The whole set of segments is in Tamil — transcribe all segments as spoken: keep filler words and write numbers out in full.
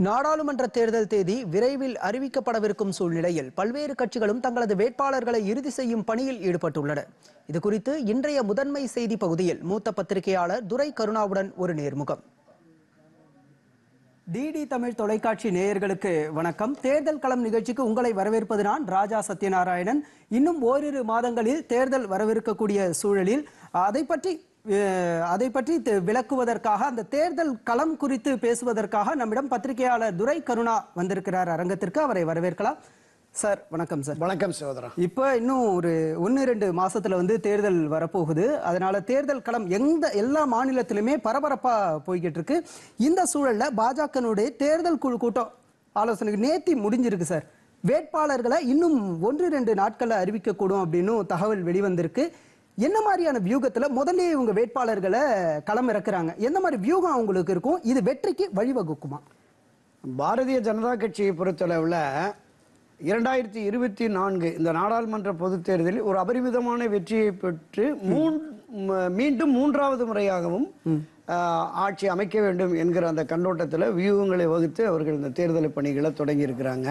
நாடாளுமன்ற தேர்தல் தேதி விரைவில் அறிவிக்கப்படவிருக்கும் சூழ்நிலையில் பல்வேறு கட்சிகளும் தங்களது வேட்பாளர்களை இறுதி செய்யும் பணியில் ஈடுபட்டுள்ளன. இதுகுறித்து இன்றைய முதன்மை செய்தி பகுதியில் மூத்த பத்திரிகையாளர் துரை கருணாவுடன் ஒரு நேர்முகம். டிடி தமிழ் தொலைக்காட்சி நேயர்களுக்கு வணக்கம். தேர்தல் களம் நிகழ்ச்சிக்கு உங்களை வரவேற்பது நான் ராஜா சத்யநாராயணன். இன்னும் ஓரிரு மாதங்களில் தேர்தல் வரவிருக்கக்கூடிய சூழலில் அதை பற்றி அதை பற்றி விளக்குவதற்காக, அந்த தேர்தல் களம் குறித்து பேசுவதற்காக நம்மிடம் பத்திரிகையாளர் துரை கருணா வந்திருக்கிறார் அரங்கத்திற்கு. அவரை வரவேற்கலாம். சார் வணக்கம். சார் வணக்கம் சகோதரா. இப்போ இன்னும் ஒரு ஒன்று ரெண்டு மாசத்துல வந்து தேர்தல் வரப்போகுது. அதனால தேர்தல் களம் எந்த எல்லா மாநிலத்திலுமே பரபரப்பா போய்கிட்டு இருக்கு. இந்த சூழல்ல பாஜகனுடைய தேர்தல் குழு கூட்டம் ஆலோசனைக்கு நேத்தி முடிஞ்சிருக்கு. சார் வேட்பாளர்களை இன்னும் ஒன்று ரெண்டு நாட்கள்ல அறிவிக்கக்கூடும் அப்படின்னு தகவல் வெளிவந்திருக்கு. என்ன மாதிரியான வியூகத்துல முதல்ல இவங்க வேட்பாளர்களை களம் இறக்குறாங்க? என்ன மாதிரி வியூகம் அவங்களுக்கு இருக்கும்? இது வெற்றிக்கு வழிவகுக்குமா? பாரதிய ஜனதா கட்சியை பொறுத்தளவுல இரண்டாயிரத்தி இருபத்தி நான்கு இந்த நாடாளுமன்ற பொதுத் தேர்தலில் ஒரு அபரிமிதமான வெற்றியை பெற்று மீண்டும் மூன்றாவது முறையாகவும் ஆட்சி அமைக்க வேண்டும் என்கிற அந்த கண்ணோட்டத்தில் வியூகங்களை வகுத்து அவர்கள் இந்த தேர்தல் பணிகளை தொடங்கி இருக்கிறாங்க.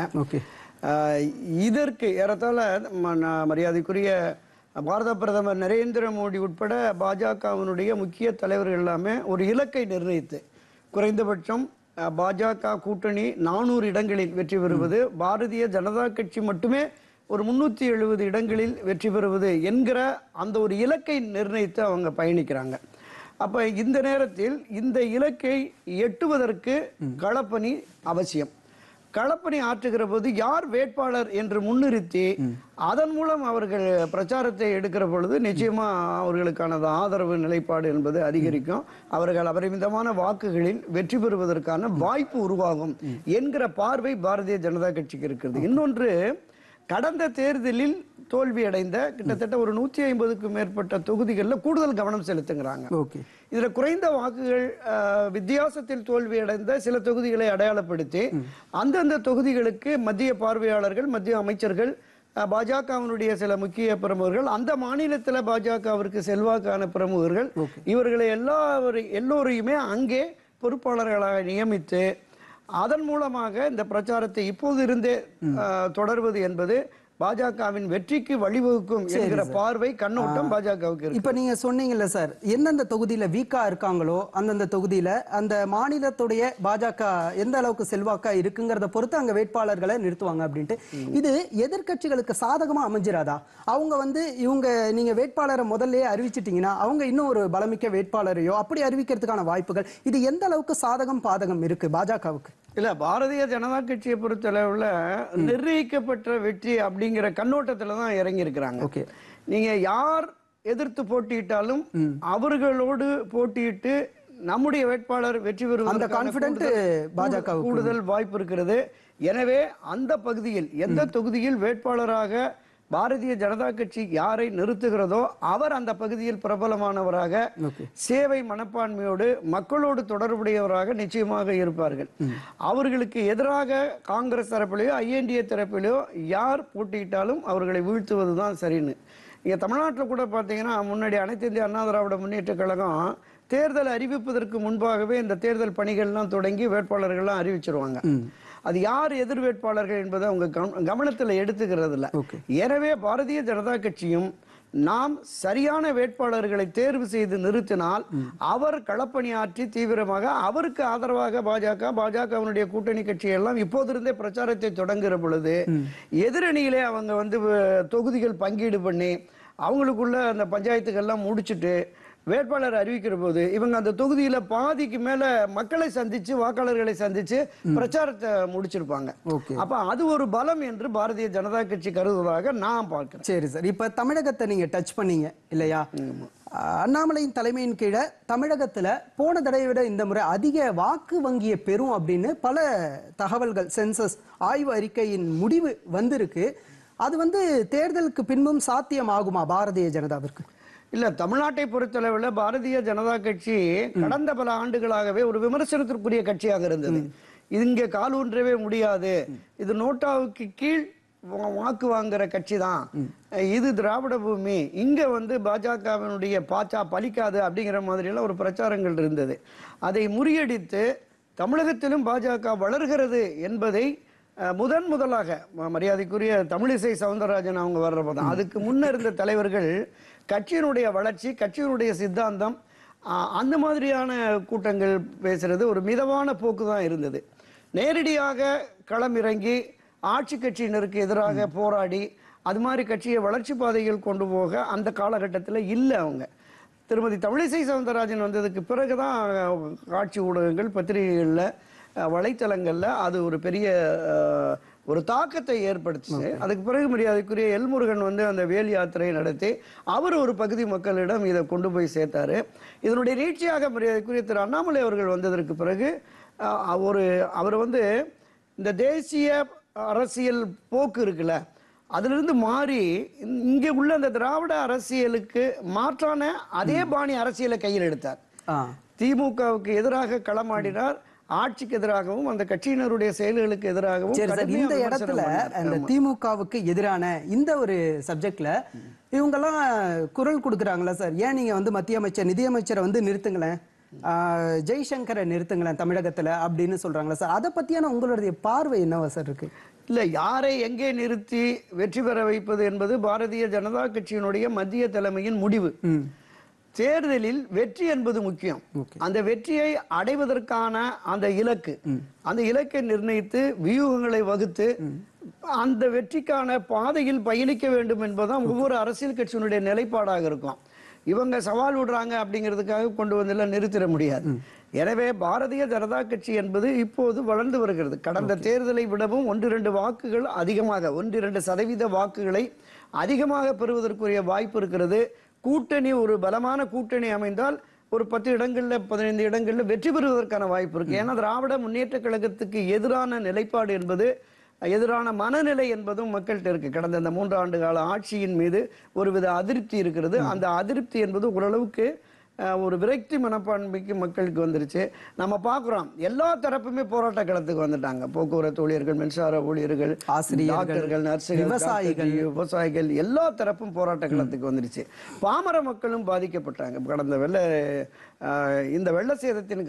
இதற்கு ஏறத்தாழ மரியாதைக்குரிய பாரத பிரதமர் நரேந்திர மோடி உட்பட பாஜகவினுடைய முக்கிய தலைவர்கள் எல்லாமே ஒரு இலக்கை நிர்ணயித்து குறைந்தபட்சம் பாஜக கூட்டணி நானூறு இடங்களில் வெற்றி பெறுவது, பாரதிய ஜனதா கட்சி மட்டுமே ஒரு முன்னூத்தி எழுபது இடங்களில் வெற்றி பெறுவது என்கிற அந்த ஒரு இலக்கை நிர்ணயித்து அவங்க பயணிக்கிறாங்க. அப்ப இந்த நேரத்தில் இந்த இலக்கை எட்டுவதற்கு களப்பணி அவசியம். களப்பணி ஆற்றுகிற போது யார் வேட்பாளர் என்று முன்னிறுத்தி அதன் மூலம் அவர்கள் பிரச்சாரத்தை எடுக்கிற பொழுது நிச்சயமா அவர்களுக்கான ஆதரவு நிலைப்பாடு என்பது அதிகரிக்கும். அவர்கள் அபரிமிதமான வாக்குகளில் வெற்றி பெறுவதற்கான வாய்ப்பு உருவாகும் என்கிற பார்வை பாரதிய ஜனதா கட்சிக்கு இருக்கிறது. இன்னொன்று, கடந்த தேர்தலில் தோல்வி அடைந்த கிட்டத்தட்ட ஒரு நூத்தி ஐம்பதுக்கு மேற்பட்ட தொகுதிகளில் கூடுதல் கவனம் செலுத்துகிறாங்க. இதுல குறைந்த வாக்குகள் வித்தியாசத்தில் தோல்வி அடைந்த சில தொகுதிகளை அடையாளப்படுத்தி அந்தந்த தொகுதிகளுக்கு மத்திய பார்வையாளர்கள், மத்திய அமைச்சர்கள், பாஜகவினுடைய சில முக்கிய பிரமுகர்கள், அந்த மாநிலத்தில் பாஜகவிற்கு செல்வாக்கான பிரமுகர்கள், இவர்களை எல்லா எல்லோரையுமே அங்கே பொறுப்பாளர்களாக நியமித்து அதன் மூலமாக இந்த பிரச்சாரத்தை இப்போது இருந்தே தொடர்வது என்பது பாஜகவின் வெற்றிக்கு வழிவகுக்கும் என்கிற பார்வை கண்ணோட்டம் பாஜகவுக்கு இருக்கு. இப்ப நீங்க சொன்னீங்கல்ல சார், எந்தெந்த தொகுதியில வீக்கா இருக்காங்களோ அந்தந்த தொகுதியில அந்த மாநிலத்துடைய பாஜக எந்த அளவுக்கு செல்வாக்கா இருக்குங்கிறத பொறுத்து அங்க வேட்பாளர்களை நிறுத்துவாங்க அப்படின்ட்டு. இது எதிர்கட்சிகளுக்கு சாதகமா அமைஞ்சிராதா? அவங்க வந்து இவங்க நீங்க வேட்பாளரை முதல்ல அறிவிச்சிட்டீங்கன்னா அவங்க இன்னும் ஒரு பலமிக்க வேட்பாளரையோ அப்படி அறிவிக்கிறதுக்கான வாய்ப்புகள், இது எந்த அளவுக்கு சாதகம் பாதகம் இருக்கு பாஜகவுக்கு? இல்ல, பாரதிய ஜனதா கட்சியை பொறுத்தளவுல நிர்ணயிக்கப்பட்ட வெற்றி அப்படிங்கிற கண்ணோட்டத்துல தான் இறங்கி இருக்கிறாங்க. நீங்க யார் எதிர்த்து போட்டியிட்டாலும் அவர்களோடு போட்டியிட்டு நம்முடைய வேட்பாளர் வெற்றி பெறுவதற்கு கூடுதல் வாய்ப்பு இருக்கிறது. எனவே அந்த பகுதியில் எந்த தொகுதியில் வேட்பாளராக பாரதிய ஜனதா கட்சி யாரை நிறுத்துகிறதோ அவர் அந்த பகுதியில் பிரபலமானவராக, சேவை மனப்பான்மையோடு மக்களோடு தொடர்புடையவராக நிச்சயமாக இருப்பார்கள். அவர்களுக்கு எதிராக காங்கிரஸ் தரப்பிலேயோ ஐஎன்டிஏ தரப்பிலேயோ யார் போட்டியிட்டாலும் அவர்களை வீழ்த்துவதுதான் சரின்னு. இங்க தமிழ்நாட்டில் கூட பார்த்தீங்கன்னா முன்னாடி அனைத்து இந்திய அண்ணா திராவிட முன்னேற்ற கழகம் தேர்தல் அறிவிப்பதற்கு முன்பாகவே இந்த தேர்தல் பணிகள்லாம் தொடங்கி வேட்பாளர்கள்லாம் அறிவிச்சிருவாங்க. அது யார் எதிர் வேட்பாளர்கள் என்பதை அவங்க கவனத்தில் எடுத்துக்கிறது இல்லை. எனவே பாரதிய ஜனதா கட்சியும் நாம் சரியான வேட்பாளர்களை தேர்வு செய்து நிறுத்தினால் அவர் களப்பணியாற்றி தீவிரமாக அவருக்கு ஆதரவாக பாஜக பாஜகவினுடைய கூட்டணி கட்சியெல்லாம் இப்போதிருந்தே பிரச்சாரத்தை தொடங்குகிற பொழுது எதிரணியிலே அவங்க வந்து தொகுதிகள் பங்கீடு பண்ணி அவங்களுக்குள்ள அந்த பஞ்சாயத்துக்கெல்லாம் முடிச்சுட்டு வேட்பாளர் அறிவிக்கிற போது இவங்க அந்த தொகுதியில பாதிக்கு மேல மக்களை சந்திச்சு வாக்காளர்களை சந்திச்சு பிரச்சாரத்தை முடிச்சிருப்பாங்க. அப்ப அது ஒரு பலம் என்று பாரதிய ஜனதா கட்சி கருதுவதாக நான் பார்க்கிறேன். சரி சார், இப்ப தமிழகத்தை நீங்க டச் பண்ணீங்க இல்லையா? அண்ணாமலையின் தலைமையின் கீழே தமிழகத்துல போன தடவை விட இந்த முறை அதிக வாக்கு வங்கியை பெறும் அப்படின்னு பல தகவல்கள், சென்சஸ் ஆய்வு அறிக்கையின் முடிவு வந்திருக்கு. அது வந்து தேர்தலுக்கு பின்பும் சாத்தியமாகுமா பாரதிய ஜனதாவிற்கு? இல்ல, தமிழ்நாட்டை பொறுத்தளவில் பாரதிய ஜனதா கட்சி கடந்த பல ஆண்டுகளாகவே ஒரு விமர்சனத்திற்குரிய கட்சியாக இருந்தது. இங்க கால் ஊன்றவே முடியாது, இது நோட்டாவுக்கு கீழ் வாக்கு வாங்குற கட்சி தான், இது திராவிட பூமி, இங்க வந்து பாஜகவினுடைய பாச்சா பலிக்காது அப்படிங்கிற மாதிரி எல்லாம் ஒரு பிரச்சாரங்கள் இருந்தது. அதை முறியடித்து தமிழகத்திலும் பாஜக வளர்கிறது என்பதை முதன் முதலாக மரியாதைக்குரிய தமிழிசை சவுந்தரராஜன் அவங்க வர்றப்ப தான். அதுக்கு முன்ன இருந்த தலைவர்கள் கட்சியினுடைய வளர்ச்சி, கட்சியினுடைய சித்தாந்தம், அந்த மாதிரியான கூட்டங்கள் பேசுறது ஒரு மிதமான போக்கு தான் இருந்தது. நேரடியாக களம் இறங்கி ஆட்சி கட்சியினருக்கு எதிராக போராடி அது மாதிரி கட்சியை வளர்ச்சி பாதைகள் கொண்டு போக அந்த காலகட்டத்தில் இல்லை. அவங்க திருமதி தமிழிசை சவுந்தரராஜன் வந்ததுக்கு பிறகுதான் காட்சி ஊடகங்கள், பத்திரிகைகளில், வலைத்தளங்களில் அது ஒரு பெரிய ஒரு தாக்கத்தை ஏற்படுத்துச்சு. அதுக்கு பிறகு மரியாதைக்குரிய எல்முருகன் வந்து அந்த வேல் யாத்திரையை நடத்தி அவர் ஒரு பகுதி மக்களிடம் இதை கொண்டு போய் சேர்த்தாரு. இதனுடைய நீட்சியாக மரியாதைக்குரிய திரு அண்ணாமலை அவர்கள் வந்ததற்கு பிறகு ஒரு அவர் வந்து இந்த தேசிய அரசியல் போக்கு இருக்குல்ல, அதிலிருந்து மாறி இங்கே உள்ள அந்த திராவிட அரசியலுக்கு மாற்றான அதே பாணி அரசியலை கையில் எடுத்தார். திமுகவுக்கு எதிராக களமாடினார், ஆட்சிக்கு எதிராகவும் அந்த கட்சியினருடைய செயல்களுக்கு எதிராகவும். இந்த இடத்துல அந்த திமுகவுக்கு எதிரான இந்த ஒரு சப்ஜெக்ட்ல இவங்கெல்லாம் குரல் கொடுக்குறாங்களா சார்? ஏன் நீங்க வந்து மத்திய அமைச்சர், நிதியமைச்சரை வந்து நிறுத்துங்களேன், ஜெய்சங்கரை நிறுத்துங்களேன் தமிழகத்துல அப்படின்னு சொல்றாங்களா சார்? அதை பத்தியான உங்களுடைய பார்வை என்னவா சார் இருக்கு? இல்ல, யாரை எங்கே நிறுத்தி வெற்றி பெற வைப்பது என்பது பாரதிய ஜனதா கட்சியினுடைய மத்திய தலைமையின் முடிவு. தேர்தலில் வெற்றி என்பது முக்கியம். அந்த வெற்றியை அடைவதற்கான அந்த இலக்கு, அந்த இலக்கை நிர்ணயித்து வியூகங்களை வகுத்து அந்த வெற்றிக்கான பாதையில் பயணிக்க வேண்டும் என்பதுதான் ஒவ்வொரு அரசியல் கட்சியினுடைய நிலைப்பாடாக இருக்கும். இவங்க சவால் விடுறாங்க அப்படிங்கிறதுக்காக கொண்டு வந்து நிறுத்திட முடியாது. எனவே பாரதிய ஜனதா கட்சி என்பது இப்போது வளர்ந்து வருகிறது. கடந்த தேர்தலை விடவும் ஒன்று இரண்டு வாக்குகள் அதிகமாக, ஒன்று இரண்டு சதவீத வாக்குகளை அதிகமாக பெறுவதற்குரிய வாய்ப்பு இருக்கிறது. கூட்டணி, ஒரு பலமான கூட்டணி அமைந்தால் ஒரு பத்து இடங்கள்ல பதினைந்து இடங்கள்ல வெற்றி பெறுவதற்கான வாய்ப்பு இருக்கு. ஏன்னா திராவிட முன்னேற்ற கழகத்துக்கு எதிரான நிலைப்பாடு என்பது, எதிரான மனநிலை என்பதும் மக்கள்கிட்ட இருக்கு. கடந்த இந்த மூன்று ஆண்டு கால ஆட்சியின் மீது ஒருவித அதிருப்தி இருக்கிறது. அந்த அதிருப்தி என்பது ஓரளவுக்கு ஒரு விரக்தி மனப்பான்மைக்கு மக்களுக்கு வந்துருச்சு. நம்ம பார்க்குறோம், எல்லா தரப்புமே போராட்ட களத்துக்கு வந்துட்டாங்க. போக்குவரத்து ஊழியர்கள், மின்சார ஊழியர்கள், ஆசிரியர்கள், நர்சுகள், விவசாயிகள், விவசாயிகள் எல்லா தரப்பும் போராட்ட களத்துக்கு வந்துருச்சு. பாமர மக்களும் பாதிக்கப்பட்டாங்க. கடந்த வெள்ள இந்த வெள்ள சேதத்தின்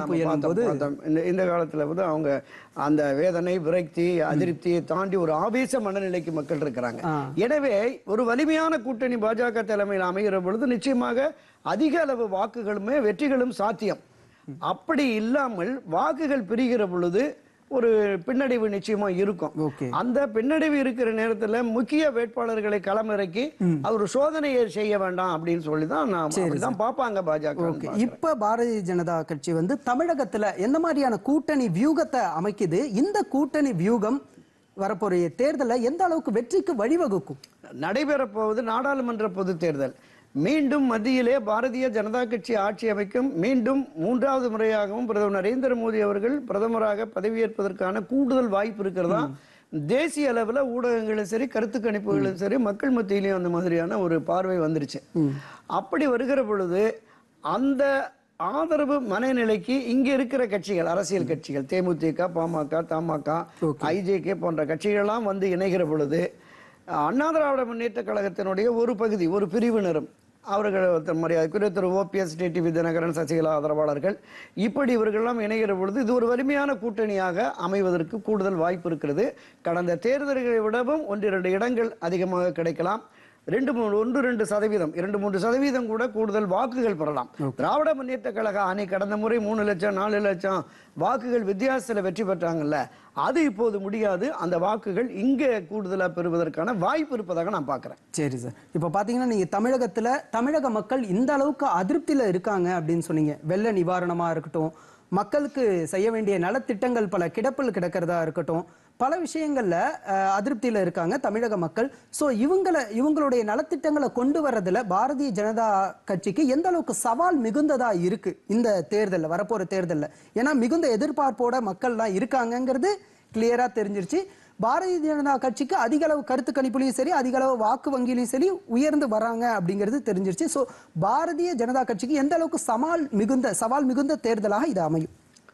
காலத்தில், இந்த காலத்துல வந்து அவங்க அந்த வேதனை, விரக்தி, அதிருப்தியை தாண்டி ஒரு ஆவேச மனநிலைக்கு மக்கள் இருக்கிறாங்க. எனவே ஒரு வலிமையான கூட்டணி பாஜக தலைமையில் அமைகிற பொழுது நிச்சயமாக அதிக அளவு வாக்குகளுமே வெற்றிகளும் சாத்தியம். அப்படி இல்லாமல் வாக்குகள் பிரிகிற பொழுது ஒரு பின்னடைவு நிச்சயமா இருக்கும். அந்த பின்னடைவு இருக்கிற நேரத்துல முக்கிய வேட்பாளர்களை களமிறக்கி அவர் சோதனையை செய்ய வேண்டாம் அப்படின்னு சொல்லிதான் நான் பாப்பாங்க பாஜக. இப்ப பாரதிய ஜனதா கட்சி வந்து தமிழகத்துல எந்த மாதிரியான கூட்டணி வியூகத்தை அமைக்குது? இந்த கூட்டணி வியூகம் வரப்போற தேர்தலில் எந்த அளவுக்கு வெற்றிக்கு வழிவகுக்கும்? நடைபெற போவது நாடாளுமன்ற பொது தேர்தல். மீண்டும் மத்தியிலே பாரதிய ஜனதா கட்சி ஆட்சி அமைக்கும். மீண்டும் மூன்றாவது முறையாகவும் பிரதமர் நரேந்திர மோடி அவர்கள் பிரதமராக பதவியேற்பதற்கான கூடுதல் வாய்ப்பு இருக்கிறதா தேசிய அளவில் ஊடகங்களும் சரி, கருத்து கணிப்புகளும் சரி, மக்கள் மத்தியிலையும் அந்த மாதிரியான ஒரு பார்வை வந்துருச்சு. அப்படி வருகிற பொழுது அந்த ஆதரவு மனநிலைக்கு இங்க இருக்கிற கட்சிகள், அரசியல் கட்சிகள், தேமுதிக, பாமக, தமாக, ஐஜேகே போன்ற கட்சிகள்லாம் வந்து இணைகிற பொழுது அண்ணா திராவிட முன்னேற்ற கழகத்தினுடைய ஒரு பகுதி, ஒரு பிரிவினரும், அவர்கள் மரியாதைக்குரிய திரு ஓபிஎஸ், டிடிவி தினகரன், சசிகலா ஆதரவாளர்கள், இப்படி இவர்கள்லாம் இணைகிற பொழுது இது ஒரு வலிமையான கூட்டணியாக அமைவதற்கு கூடுதல் வாய்ப்பு இருக்கிறது. கடந்த தேர்தல்களை விடவும் ஒன்று இரண்டு இடங்கள் அதிகமாக கிடைக்கலாம். ரெண்டு மூணு ஒன்று ரெண்டு சதவீதம் இரண்டு மூன்று சதவீதம் கூட கூடுதல் வாக்குகள் பெறலாம். திராவிட முன்னேற்ற கழக அணி கடந்த முறை மூணு லட்சம் நாலு லட்சம் வாக்குகள் வித்தியாசத்தில் வெற்றி பெற்றாங்கல்ல, அது இப்போது முடியாது. அந்த வாக்குகள் இங்கே கூடுதலாக பெறுவதற்கான வாய்ப்பு இருப்பதாக நான் பார்க்குறேன். சரி சார், இப்போ பார்த்தீங்கன்னா நீங்கள் தமிழகத்தில் தமிழக மக்கள் இந்த அளவுக்கு அதிருப்தியில் இருக்காங்க அப்படின்னு சொன்னீங்க. வெள்ள நிவாரணமாக இருக்கட்டும், மக்களுக்கு செய்ய வேண்டிய நலத்திட்டங்கள் பல கிடப்பில் கிடக்கிறதா இருக்கட்டும், பல விஷயங்கள்ல அதிருப்தியில இருக்காங்க தமிழக மக்கள். ஸோ இவங்களை இவங்களுடைய நலத்திட்டங்களை கொண்டு வர்றதுல பாரதிய ஜனதா கட்சிக்கு எந்த அளவுக்கு சவால் மிகுந்ததா இருக்கு இந்த தேர்தலில், வரப்போற தேர்தலில்? ஏன்னா மிகுந்த எதிர்பார்ப்போட மக்கள்லாம் இருக்காங்கிறது கிளியரா தெரிஞ்சிருச்சு. பாரதிய ஜனதா கட்சிக்கு அதிக அளவு கருத்து கணிப்புலையும் சரி, அதிக அளவு வாக்கு வங்கியிலையும் சரி உயர்ந்து வராங்க அப்படிங்கிறது தெரிஞ்சிருச்சு. ஸோ பாரதிய ஜனதா கட்சிக்கு எந்த அளவுக்கு சவால் மிகுந்த சவால் மிகுந்த தேர்தலாக இது அமையும்?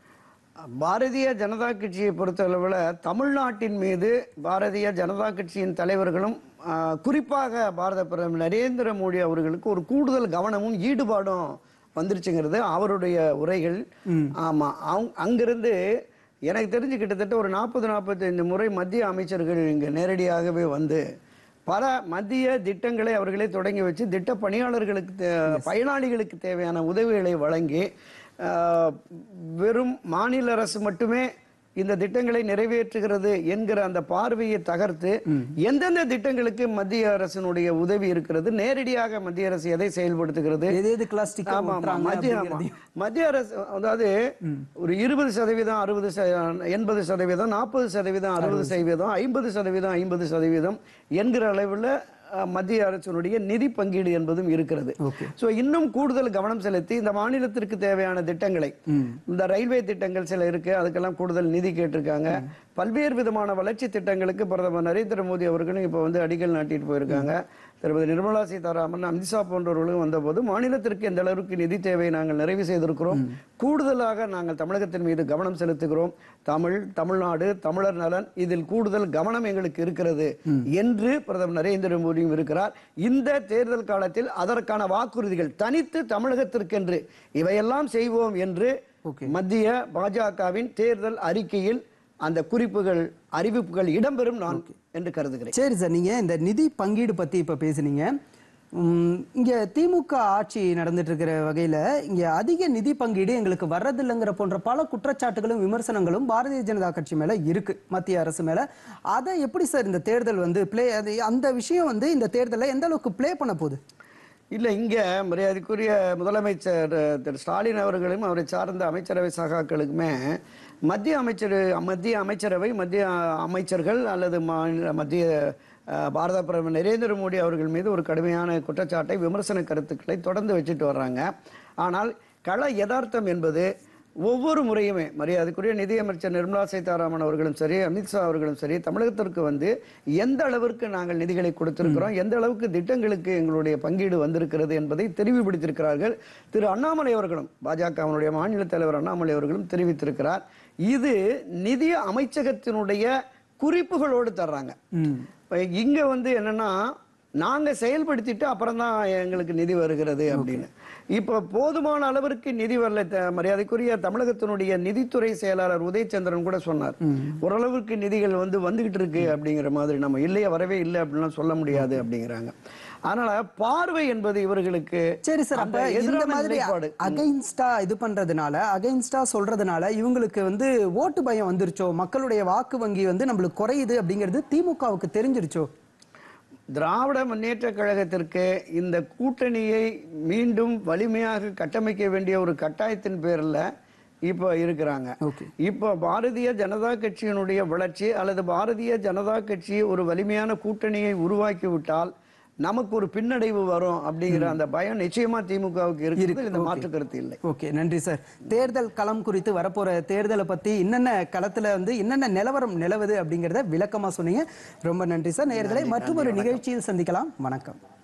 பாரதிய ஜனதா கட்சியை பொறுத்தளவில் தமிழ்நாட்டின் மீது பாரதிய ஜனதா கட்சியின் தலைவர்களும் குறிப்பாக பாரத பிரதமர் நரேந்திர மோடி அவர்களுக்கு ஒரு கூடுதல் கவனமும் ஈடுபாடும் வந்துருச்சுங்கிறது அவருடைய உரைகள். ஆமா, அவங்க அங்கிருந்து எனக்கு தெரிஞ்சு கிட்டத்தட்ட ஒரு நாற்பது நாற்பத்தைந்து முறை மத்திய அமைச்சர்கள் இங்கே நேரடியாகவே வந்து பல மத்திய திட்டங்களை அவர்களே தொடங்கி வச்சு திட்ட பணியாளர்களுக்கு பயனாளிகளுக்கு தேவையான உதவிகளை வழங்கி வெறும் மாநில அரசு மட்டுமே இந்த திட்டங்களை நிறைவேற்றுகிறது என்கிற அந்த பார்வையை தகர்த்து எந்தெந்த திட்டங்களுக்கு மத்திய அரசினுடைய உதவி இருக்கிறது, நேரடியாக மத்திய அரசு எதை செயல்படுத்துகிறது, மத்திய அரசு அதாவது ஒரு இருபது சதவீதம் அறுபது எண்பது சதவீதம் நாற்பது சதவீதம் அறுபது சதவீதம் ஐம்பது சதவீதம் ஐம்பது சதவீதம் என்கிற அளவில் மத்திய அரசினுடைய நிதி பங்கீடு என்பதும் இருக்கிறது. சோ இன்னும் கூடுதல் கவனம் செலுத்தி இந்த மாநிலத்திற்கு தேவையான திட்டங்களை, இந்த ரயில்வே திட்டங்கள் சில இருக்கு, அதுக்கெல்லாம் கூடுதல் நிதி கேட்டிருக்காங்க. பல்வேறு விதமான வளர்ச்சி திட்டங்களுக்கு பிரதமர் நரேந்திர மோடி அவர்களும் இப்ப வந்து அடிக்கல் நாட்டிட்டு போயிருக்காங்க. திருமதி நிர்மலா சீதாராமன், அமித்ஷா போன்றவர்களும் வந்தபோது மாநிலத்திற்கு எந்த அளவுக்கு நிதி தேவை நாங்கள் நிறைவு செய்திருக்கிறோம், கூடுதலாக நாங்கள் தமிழகத்தின் மீது கவனம் செலுத்துகிறோம், தமிழ் தமிழ்நாடு தமிழர் நலன் இதில் கூடுதல் கவனம் எங்களுக்கு இருக்கிறது என்று பிரதமர் நரேந்திர மோடியும் இருக்கிறார். இந்த தேர்தல் காலத்தில் அதற்கான வாக்குறுதிகள் தனித்து தமிழகத்திற்கென்று இவையெல்லாம் செய்வோம் என்று மத்திய பாஜகவின் தேர்தல் அறிக்கையில் அந்த குறிப்புகள் அறிவிப்புகள் இடம்பெறும் நான் என்று கருதுகிறேன். சரி சார், நீங்க இந்த நிதி பங்கீடு பத்தி இப்ப பேசுனீங்க. இங்க திமுக ஆட்சி நடந்துட்டு இருக்கிற வகையில இங்க அதிக நிதி பங்கீடு எங்களுக்கு வர்றதில்லைங்கிற போன்ற பல குற்றச்சாட்டுகளும் விமர்சனங்களும் பாரதிய ஜனதா கட்சி மேல இருக்கு, மத்திய அரசு மேல. அதை எப்படி சார் இந்த தேர்தல் வந்து பிளே, அந்த விஷயம் வந்து இந்த தேர்தலை எந்த அளவுக்கு பிளே பண்ண போகுது? இல்லை, இங்கே மரியாதைக்குரிய முதலமைச்சர் திரு ஸ்டாலின் அவர்களும் அவரை சார்ந்த அமைச்சரவை சகாக்களுக்குமே மத்திய அமைச்சர் மத்திய அமைச்சரவை மத்திய அமைச்சர்கள் அல்லது மத்திய பாரத பிரதமர் நரேந்திர மோடி அவர்கள் மீது ஒரு கடுமையான குற்றச்சாட்டை விமர்சன கருத்துக்களை தொடர்ந்து வச்சுட்டு வர்றாங்க. ஆனால் கள யதார்த்தம் என்பது ஒவ்வொரு முறையுமே மரியாதைக்குரிய நிதியமைச்சர் நிர்மலா சீதாராமன் அவர்களும் சரி, அமித்ஷா அவர்களும் சரி, தமிழகத்திற்கு வந்து எந்த அளவிற்கு நாங்கள் நிதிகளை கொடுத்திருக்கிறோம், எந்த அளவுக்கு திட்டங்களுக்கு எங்களுடைய பங்கீடு வந்திருக்கிறது என்பதை தெரிவுபடுத்தியிருக்கிறார்கள். திரு அண்ணாமலை அவர்களும், பாஜகவினுடைய மாநில தலைவர் அண்ணாமலை அவர்களும் தெரிவித்திருக்கிறார். இது நிதி அமைச்சகத்தினுடைய குறிப்புகளோடு தர்றாங்க. இங்க வந்து என்னன்னா, நாங்க செயல்படுத்திட்டு அப்புறம் தான் எங்களுக்கு நிதி வருகிறது அப்படின்னு. இப்ப போதுமான அளவிற்கு நிதி வரல. மரியாதைக்குரிய தமிழகத்தினுடைய நிதித்துறை செயலாளர் உதயச்சந்திரன் கூட சொன்னார், ஓரளவுக்கு நிதிகள் வந்து வந்துகிட்டு இருக்கு அப்படிங்கிற மாதிரி. நம்ம இல்லையே வரவே இல்லை அப்படின்லாம் சொல்ல முடியாது அப்படிங்கிறாங்க. அதனால பார்வை என்பது இவர்களுக்கு சரி சார். அப்ப இந்த மாதிரி அகைன்ஸ்டா இது பண்றதுனால, அகைன்ஸ்டா சொல்றதுனால இவங்களுக்கு வந்து ஓட்டு பயம் வந்துருச்சோ, மக்களுடைய வாக்கு வங்கி வந்து நம்மளுக்கு குறையுது அப்படிங்கிறது திமுகவுக்கு தெரிஞ்சிருச்சோ? திராவிட முன்னேற்ற கழகத்திற்கு இந்த கூட்டணியை மீண்டும் வலிமையாக கட்டமைக்க வேண்டிய ஒரு கட்டாயத்தின் பேர்ல இப்ப இருக்கிறாங்க. இப்ப பாரதிய ஜனதா கட்சியினுடைய வளர்ச்சி அல்லது பாரதிய ஜனதா கட்சி ஒரு வலிமையான கூட்டணியை உருவாக்கி விட்டால் நமக்கு ஒரு பின்னடைவு வரும் அப்படிங்கிற அந்த பயம் நிச்சயமா திமுகவுக்கு இருக்கு. இந்த மாற்று கருத்து இல்லை. ஓகே, நன்றி சார். தேர்தல் களம் குறித்து வரப்போற தேர்தலை பத்தி என்னென்ன களத்துல வந்து என்னென்ன நிலவரம் நிலவுது அப்படிங்கறத விளக்கமா சொன்னீங்க. ரொம்ப நன்றி சார். நேயர்களை மற்றும் ஒரு நிகழ்ச்சியில் சந்திக்கலாம். வணக்கம்.